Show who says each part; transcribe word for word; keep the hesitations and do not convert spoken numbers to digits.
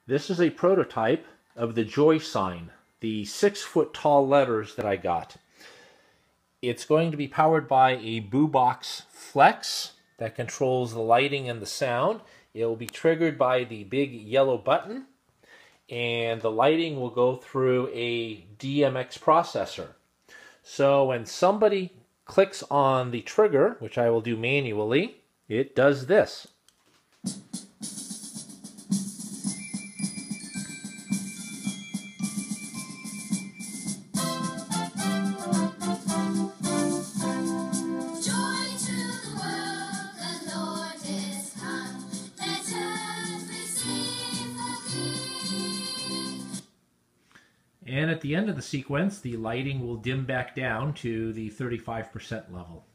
Speaker 1: This is a prototype of the Joy sign, the six foot tall letters that I got. It's going to be powered by a Boobox Flex that controls the lighting and the sound. It will be triggered by the big yellow button, and the lighting will go through a D M X processor. So when somebody clicks on the trigger, which I will do manually, it does this. And at the end of the sequence, the lighting will dim back down to the thirty-five percent level.